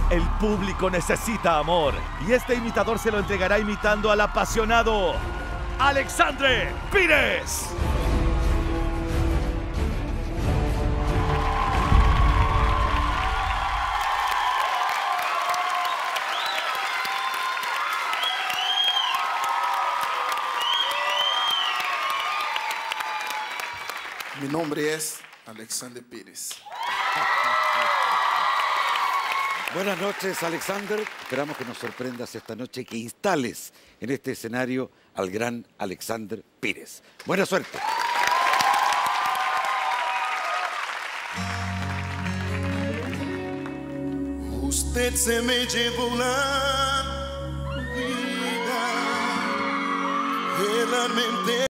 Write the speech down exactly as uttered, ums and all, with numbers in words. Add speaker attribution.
Speaker 1: El público necesita amor y este imitador se lo entregará imitando al apasionado Alexandre Pires.
Speaker 2: Mi nombre es Alexandre Pires.
Speaker 3: Buenas noches, Alexander. Esperamos que nos sorprendas esta noche y que instales en este escenario al gran Alexandre Pires. Buena suerte.
Speaker 2: Usted se me llevó la vida, realmente.